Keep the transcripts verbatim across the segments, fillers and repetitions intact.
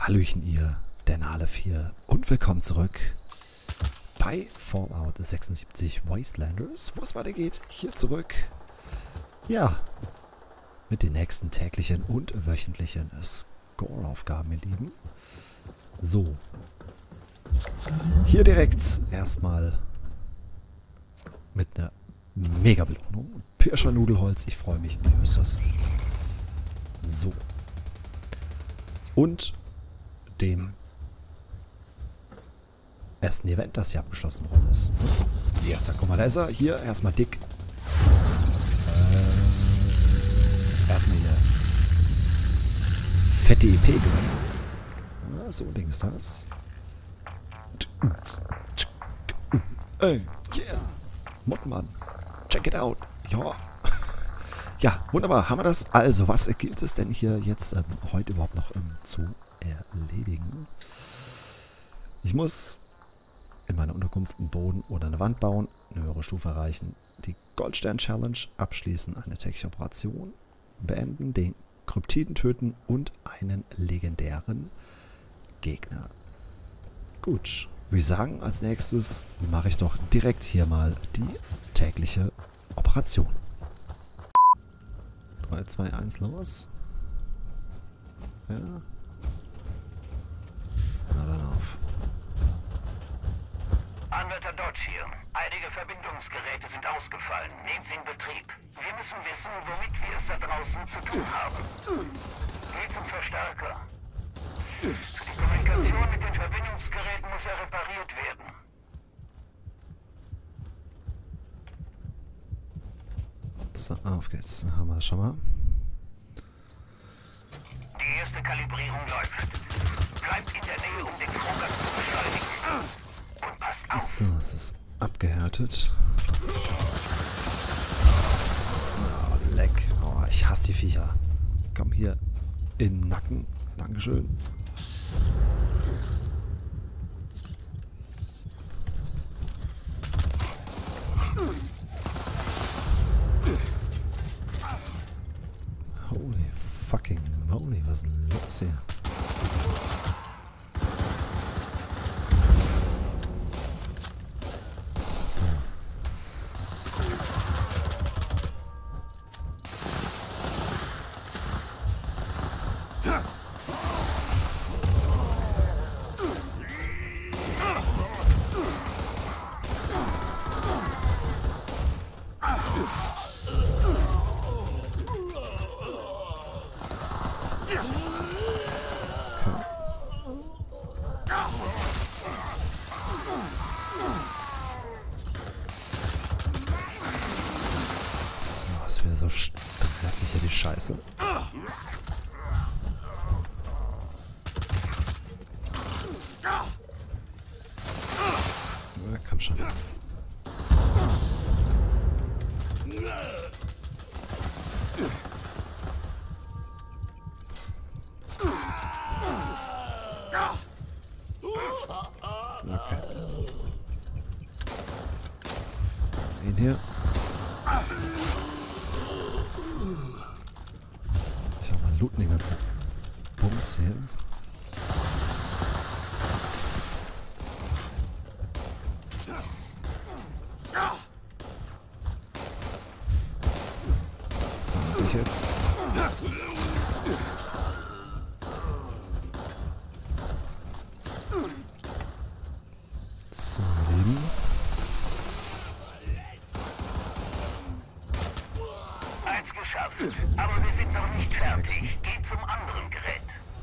Hallöchen ihr, der Nale vier und willkommen zurück bei Fallout sechsundsiebzig Wastelanders, wo es weitergeht, hier zurück, ja, mit den nächsten täglichen und wöchentlichen Score-Aufgaben, ihr Lieben. So, hier direkt erstmal mit einer Mega-Belohnung. Pirscher Nudelholz, ich freue mich, wie ist das? So. Und dem ersten Event, das hier abgeschlossen worden ist. Erster, guck mal, da ist er. Hier, erstmal dick. Äh, erstmal hier. Fette E P gewinnen. Ja, so Ding ist das. Ey, yeah. Mottmann. Check it out. Ja. Ja, wunderbar. Haben wir das? Also, was gilt es denn hier jetzt ähm, heute überhaupt noch ähm, zu erledigen? Ich muss in meiner Unterkunft einen Boden oder eine Wand bauen, eine höhere Stufe erreichen, die Goldstern-Challenge abschließen, eine tägliche Operation beenden, den Kryptiden töten und einen legendären Gegner. Gut, würde ich sagen, als nächstes mache ich doch direkt hier mal die tägliche Operation. drei, zwei, eins, los. Ja. Na dann auf. Anwärter Dodge hier. Einige Verbindungsgeräte sind ausgefallen. Nehmt sie in Betrieb. Wir müssen wissen, womit wir es da draußen zu tun haben. Geht zum Verstärker. Für die Kommunikation mit den Verbindungsgeräten muss er repariert werden. So, auf geht's. Da haben wir es schon mal. Die erste Kalibrierung läuft. Bleibt in der Nähe, um den Vorgang zu beschleunigen. Und passt auf. So, es ist abgehärtet. Oh, leck. Oh, ich hasse die Viecher. Komm hier in den Nacken. Dankeschön. Holy fucking moly, was ist denn los hier? So. Das wäre so stressig hier, die Scheiße. Na, komm schon. Okay. Den hier. Ich habe mal looten den ganzen Bums hier. So, ich jetzt. So, Leben. Eins geschafft. Aber wir sind noch nicht fertig. Geht zum anderen Gerät.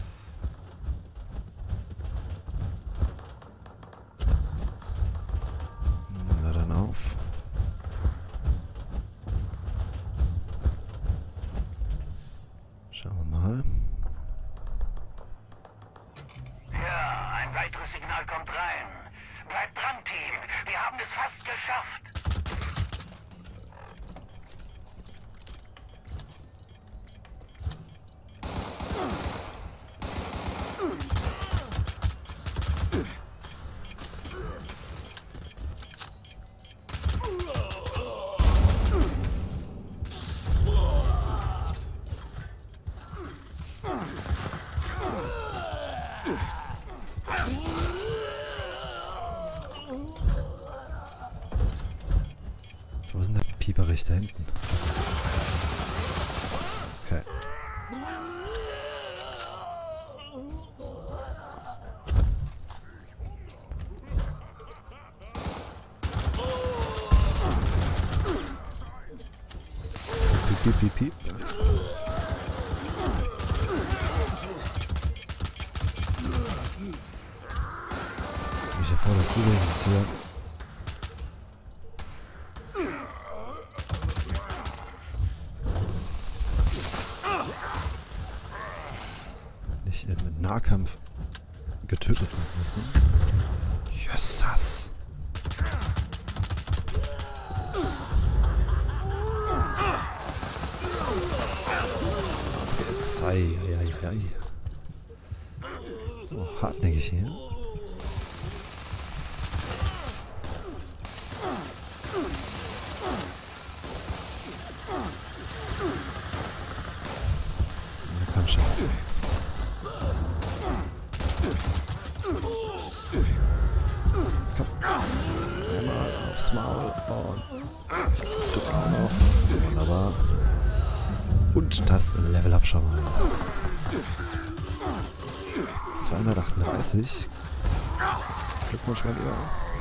Na dann auf. Schauen wir mal. Ja, ein weiteres Signal kommt rein. Bleibt dran, Team. Wir haben es fast geschafft. ich da hinten? Okay. Piep, piep, piep, piep. Ich habe vor, dass sie das hier... nicht im Nahkampf getötet werden müssen. Jössas! Jetzt sei, ja, ja, ja. So, hartnäckig hier. Na komm schon. Komm. Einmal aufs Maul und du auch noch. Wunderbar. Und das Level Up schon mal. zweihundertachtunddreißig. Glückwunsch mal lieber.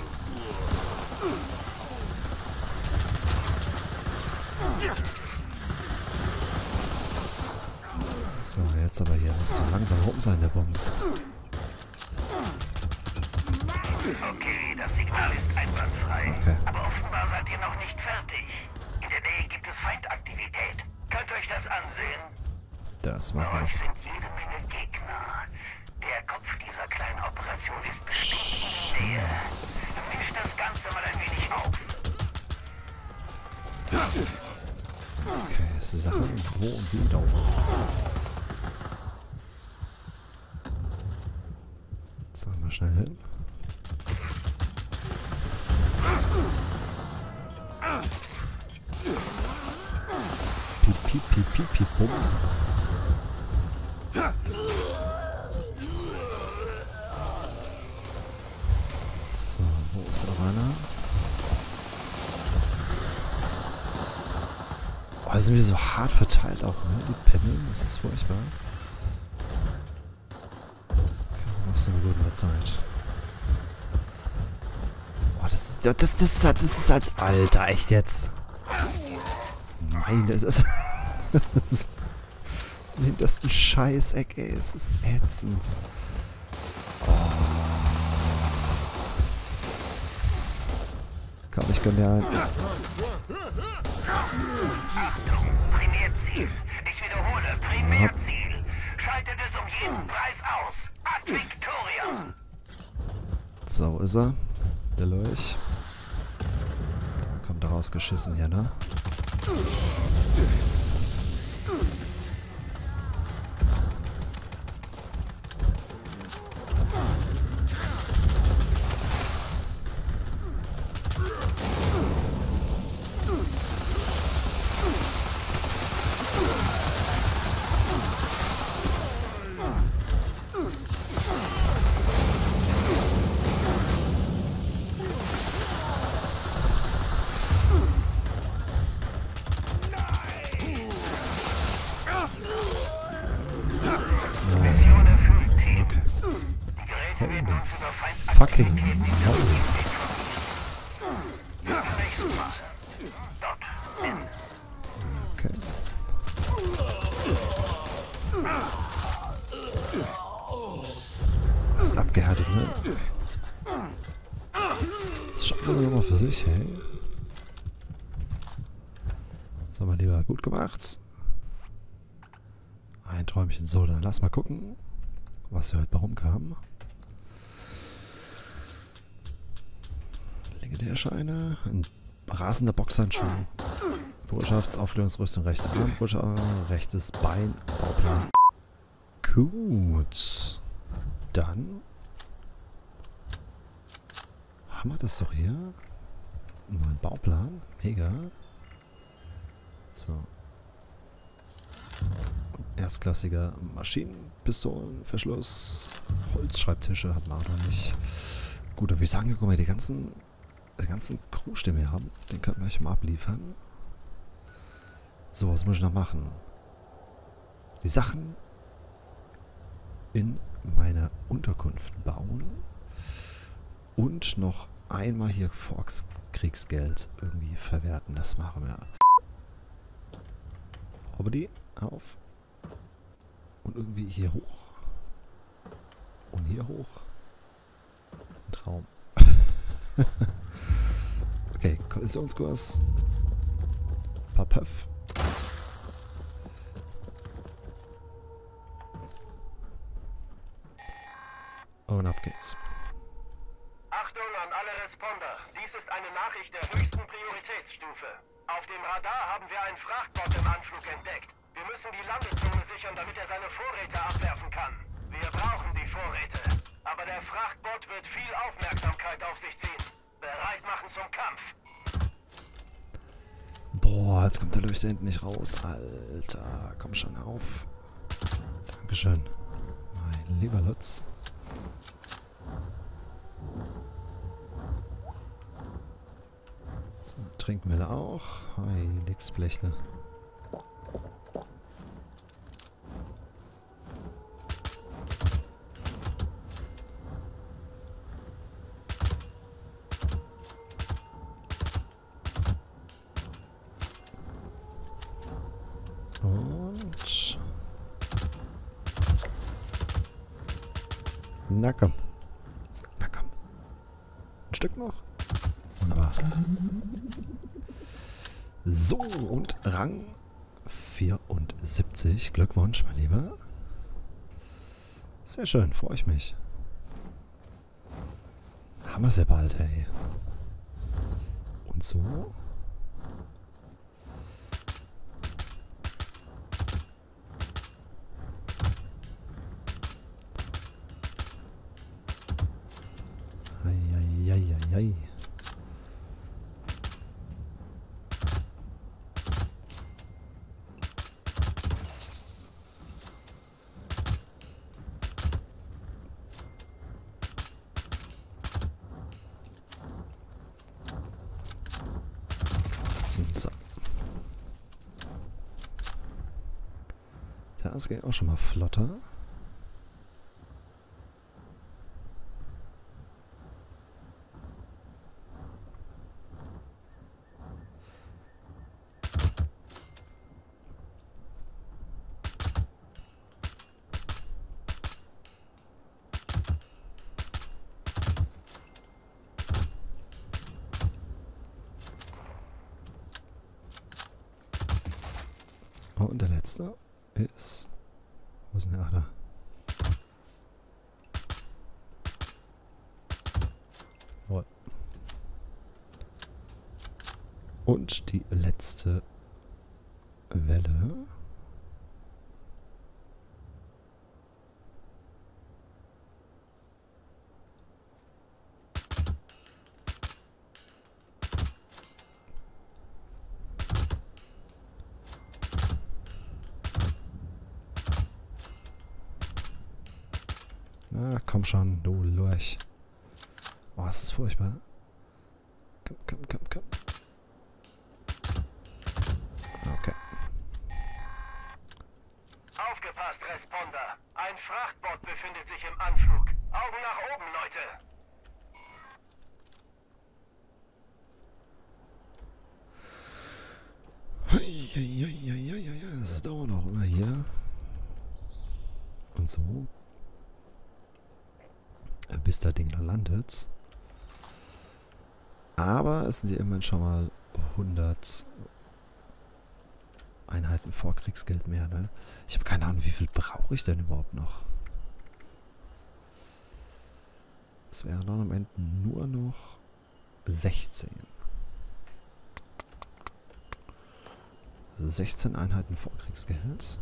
So, jetzt aber hier muss so langsam rum sein, der Bums. Okay, das Signal ist einwandfrei. Okay. Aber offenbar seid ihr noch nicht fertig. In der Nähe gibt es Feindaktivität. Könnt euch das ansehen? Das Bei machen wir euch noch. sind jede Menge Gegner. Der Kopf dieser kleinen Operation ist bestimmt in der Nähe. Mischt das Ganze mal ein wenig auf. Okay, ist die Sache wo und wie dauert. So, mal schnell hin. Piep, piep, piep, piep, piep, bum. So, wo ist noch einer? Oh, sind wir so hart verteilt auch, ne? Die Pimmeln, das ist furchtbar. Okay, noch so eine gute Zeit. Oh, das ist, das, das, das, das ist als Alter, echt jetzt. Meine, es ist... das ist im hintersten Scheißeck, ey. Es ist ätzend. Oh. Komm, ich gönn dir ein. Achtung, Primärziel. Ich wiederhole, Primärziel. Schaltet es um jeden Preis aus. Ad Victoria. So ist er. Der Lurch. Da kommt er rausgeschissen hier, ne? Mission erfüllt, Team. Okay. Die Geräte werden uns über Fucking Feindaktivitäten hell. Bis zum nächsten Mal. Dort. Ende. Okay. Ist abgehärtet, ne? Das schaut aber nochmal für sich, hey. Das haben wir lieber gut gemacht. Ein Träumchen. So, dann lass mal gucken, was hier heute bei rumkam. Legendärscheine, ein rasender Boxhandschuh, Botschaftsaufklärungsrüstung, rechte Arm, Botschaft, rechtes Bein, Bauplan. Gut. Dann haben wir das doch hier. Mal ein Bauplan. Mega. So. Erstklassiger Maschinenpistolenverschluss. Holzschreibtische hat man auch noch nicht. Gut, da würde ich sagen, guck mal, die ganzen, die ganzen Crew-Stimme hier haben. Den könnten wir euch mal abliefern. So, was muss ich noch machen? Die Sachen in meiner Unterkunft bauen. Und noch einmal hier Volkskriegsgeld irgendwie verwerten. Das machen wir. Aber die auf. Und irgendwie hier hoch. Und hier hoch. Ein Traum. Okay, Kollisionskurs. Paar Pöff. Und ab geht's. Achtung an alle Responder. Dies ist eine Nachricht der höchsten Prioritätsstufe. Auf dem Radar haben wir einen Frachtbot im Anflug entdeckt. Wir müssen die Landezone sichern, damit er seine Vorräte abwerfen kann. Wir brauchen die Vorräte. Aber der Frachtbot wird viel Aufmerksamkeit auf sich ziehen. Bereit machen zum Kampf. Boah, jetzt kommt der Leuchter hinten nicht raus. Alter, komm schon auf. Dankeschön. Mein lieber Lutz. So, Trinkwelle auch. Heiligsblechle. Und... Na komm. Na komm. Ein Stück noch. Wunderbar. So, und Rang vierundsiebzig. Glückwunsch, mein Lieber. Sehr schön, freue ich mich. Haben wir es ja bald, ey. Und so... Eieieiei. So. Das geht auch schon mal flotter. Und der letzte ist... Wo ist denn der? Ach, da. Jawohl. Und die letzte Welle. Na, komm schon, du Lurch. Oh, es ist furchtbar. Komm, komm, komm, komm. Okay. Aufgepasst, Responder. Ein Frachtbot befindet sich im Anflug. Augen nach oben, Leute. Ja, das dauert auch immer hier. Und so. Bis das Ding dann landet. Aber es sind ja immerhin schon mal hundert Einheiten Vorkriegsgeld mehr, ne? Ich habe keine Ahnung, wie viel brauche ich denn überhaupt noch? Es wären dann am Ende nur noch sechzehn. Also sechzehn Einheiten Vorkriegsgeld.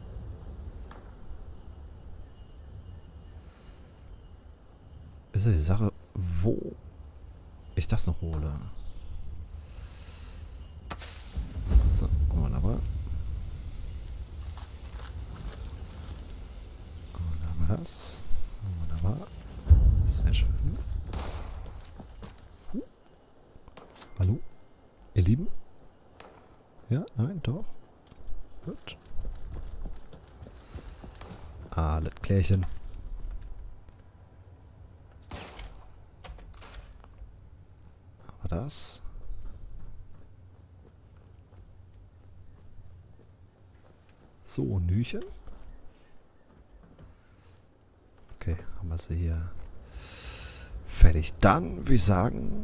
Ist ja die Sache, wo ich das noch hole. So, wunderbar. Und dann haben wir das. Wunderbar. Sehr schön. Huh. Hallo? Ihr Lieben? Ja, nein, doch. Gut. Alles Klärchen. Haben wir das? So, Nüchen. Okay, haben wir sie hier fertig. Dann würde ich sagen,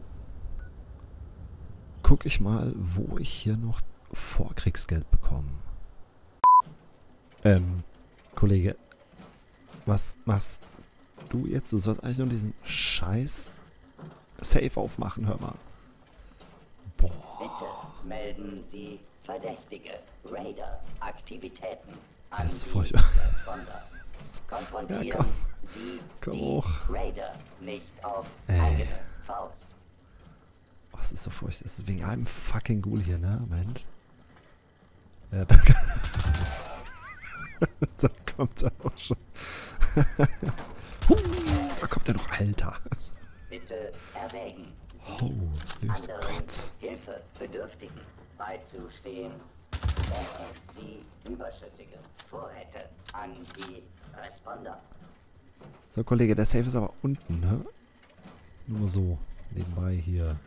gucke ich mal, wo ich hier noch Vorkriegsgeld bekomme. Ähm, Kollege, was machst du jetzt? Du sollst eigentlich nur diesen scheiß Safe aufmachen, hör mal. Boah. Bitte melden Sie verdächtige Raider-Aktivitäten an Das ist die furchtbar. Responder. Konfrontieren Ja, komm. Sie Komm die hoch. Raider nicht auf Ey. eigene Faust. Oh, das ist so furchtbar. Das ist wegen einem fucking Ghoul hier, ne? Moment. Ja, danke. Da kommt er auch schon. huh, da kommt er noch, Alter. Bitte erwägen, Holy anderen Gott. Hilfebedürftigen beizustehen, wenn sie überschüssige Vorräte an die Responder. So, Kollege, der Safe ist aber unten, ne? Nur so, nebenbei hier.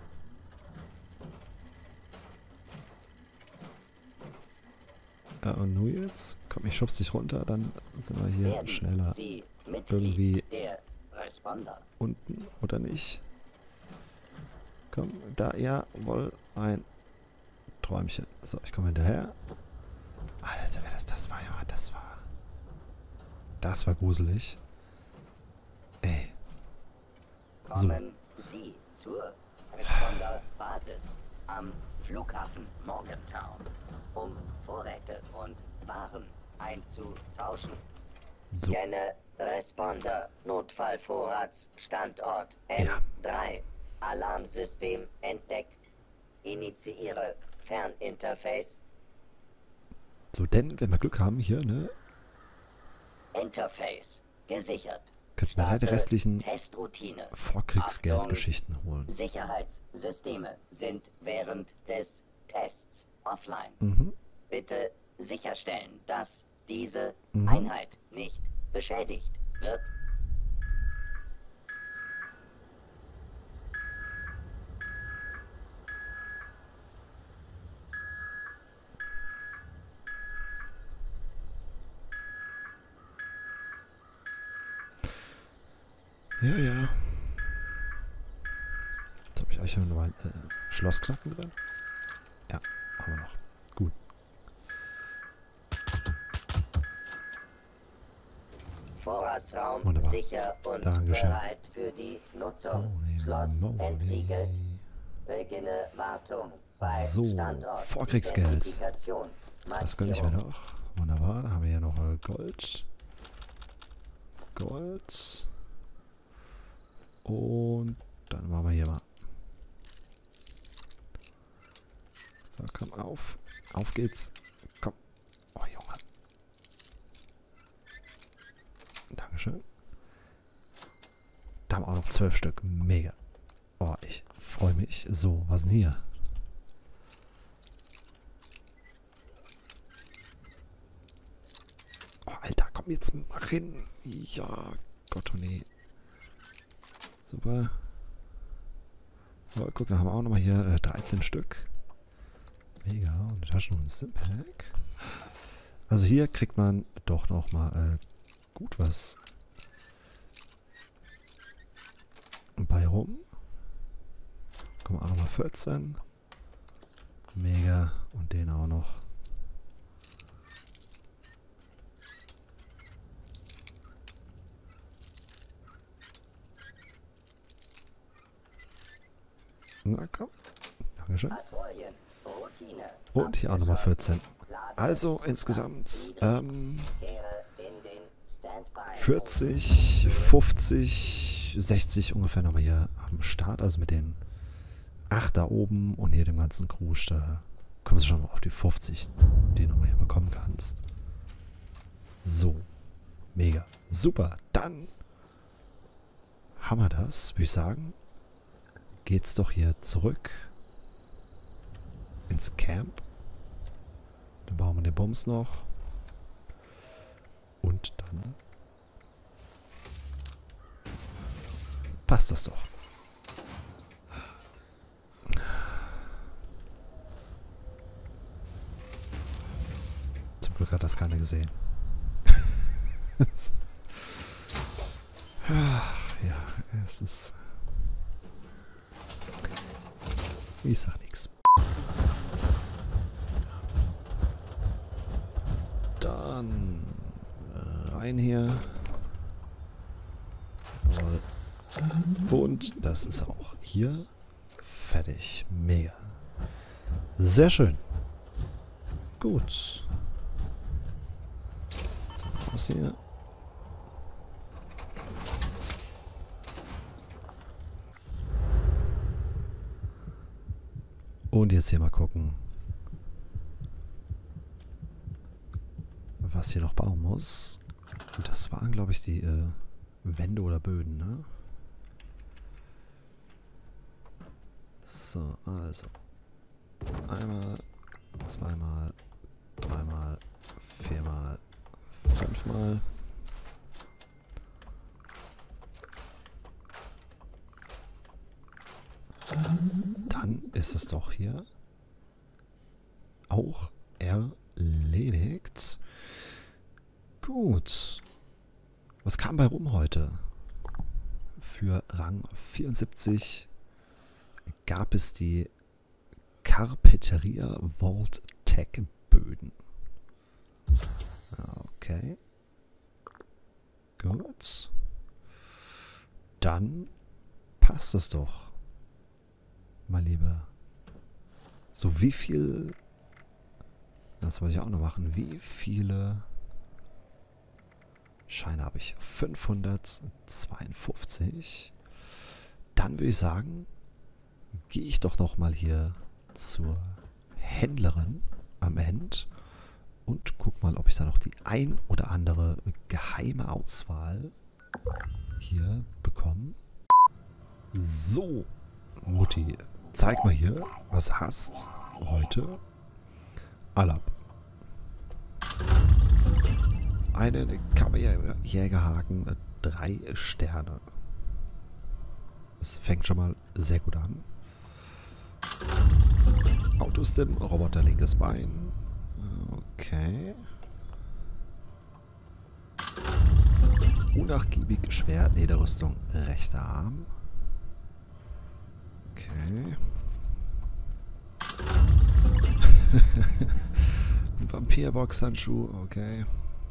Ja, und nur jetzt? Komm, ich schub's dich runter, dann sind wir hier Werden schneller. Sie Mitglied Irgendwie der Responder. unten, oder nicht? Komm, da, jawohl, ein Träumchen. So, ich komme hinterher. Alter, das, das war ja, das war... Das war gruselig. Ey. So. Kommen Sie zur Responder-Basis am Flughafen Morgantown, um Vorräte und Waren einzutauschen. So. Scanne Responder Notfallvorratsstandort N Ja. drei. Alarmsystem entdeckt. Initiiere Ferninterface. So, denn, wenn wir Glück haben hier, ne, Interface gesichert. könnten wir leider die Starte restlichen Testroutine. Vorkriegsgeldgeschichten holen. Sicherheitssysteme sind während des Tests offline. Mhm. Bitte sicherstellen, dass diese Mhm. Einheit nicht beschädigt wird. Ja, ja. Jetzt habe ich euch noch mal äh, Schlossknacken drin. Ja, haben wir noch. Gut. Vorratsraum Wunderbar. sicher und Dankeschön. bereit für die Nutzung. Holy Schloss entriegelt. moly. Beginne Wartung bei So, Standort. Vorkriegsgeld. Identifikationsmarkierung. Das gönne ich mir noch. Wunderbar, da haben wir hier noch äh, Gold. Gold. Und dann machen wir hier mal. So, komm auf. Auf geht's. Komm. Oh, Junge. Dankeschön. Da haben wir auch noch zwölf Stück. Mega. Oh, ich freue mich. So, was denn hier? Oh, Alter, komm jetzt mal rein. Ja, Gott, oh nee. Super. So, guck, da haben wir auch nochmal hier äh, dreizehn Stück. Mega. Und die Tasche noch ein Stimpack. Also hier kriegt man doch nochmal äh, gut was bei rum. Kommen auch nochmal vierzehn. Mega. Und den auch noch. Na komm. Dankeschön. Patrouillen, Routine. Und hier auch nochmal vierzehn. Also insgesamt ähm, Kehre in den Standby. vierzig, fünfzig, sechzig ungefähr nochmal hier am Start. Also mit den acht da oben und hier dem ganzen Krusch. Da kommst du schon mal auf die fünfzig, die du nochmal hier bekommen kannst. So. Mega. Super. Dann haben wir das, würde ich sagen. Geht's doch hier zurück ins Camp. Dann bauen wir den Bums noch. Und dann passt das doch. Zum Glück hat das keiner gesehen. Ach ja, es ist... Ich sag nix. Dann rein hier. Und das ist auch hier fertig. Mega. Sehr schön. Gut. Was hier? Und jetzt hier mal gucken, was hier noch bauen muss. Das waren, glaube ich, die äh, Wände oder Böden, ne? So, also. Einmal, zweimal, dreimal, viermal, fünfmal. Dann ist es doch hier auch erledigt. Gut. Was kam bei rum heute? Für Rang vierundsiebzig gab es die Carpeteria Vault Tech Böden. Okay. Gut. Dann passt es doch. Mal lieber. So, wie viel... Das wollte ich auch noch machen. Wie viele Scheine habe ich? fünfhundertzweiundfünfzig. Dann würde ich sagen, gehe ich doch noch mal hier zur Händlerin am Ende und guck mal, ob ich da noch die ein oder andere geheime Auswahl hier bekomme. So, Mutti, zeig mal hier, was hast heute. Alab. Einen Kammerjägerhaken, drei Sterne. Das fängt schon mal sehr gut an. Autostim, Roboter linkes Bein. Okay. Unnachgiebig schwer, Lederrüstung, rechter Arm. Okay. Vampirbox-Handschuh, okay.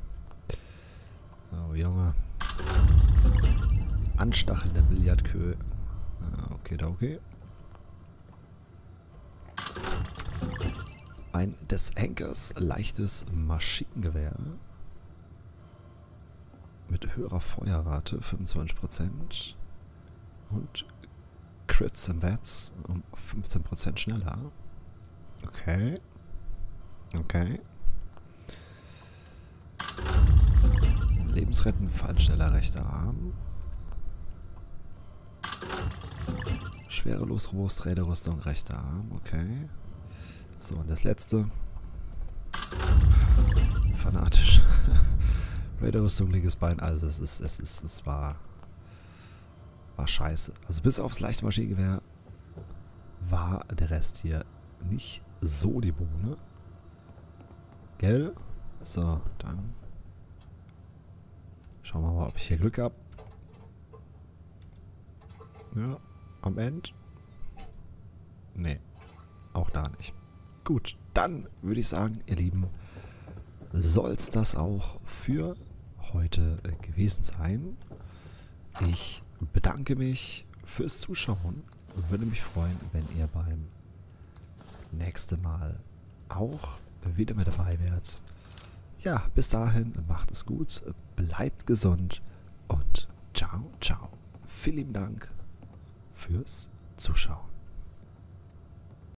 Oh, Junge. Anstachelnde Billardkö. Okay, okay. Ein des Henkers leichtes Maschinengewehr. Mit höherer Feuerrate, fünfundzwanzig Prozent. Und Crits and Vats um fünfzehn Prozent schneller. Okay. Okay. Lebensretten, Fallschneller, rechter Arm. Schwerelos, robust, Räderrüstung, rechter Arm. Okay. So, und das letzte. Fanatisch. Räderrüstung, linkes Bein. Also es ist, es ist, es war, war scheiße. Also bis aufs leichte Maschinengewehr war der Rest hier nicht so die Bohne. Gell? So, dann schauen wir mal, ob ich hier Glück habe. Ja, am Ende. Nee, auch da nicht. Gut, dann würde ich sagen, ihr Lieben, soll es das auch für heute gewesen sein. Ich bedanke mich fürs Zuschauen und würde mich freuen, wenn ihr beim nächsten Mal auch wieder mit dabei wärt. Ja, bis dahin, macht es gut, bleibt gesund und ciao, ciao. Vielen lieben Dank fürs Zuschauen.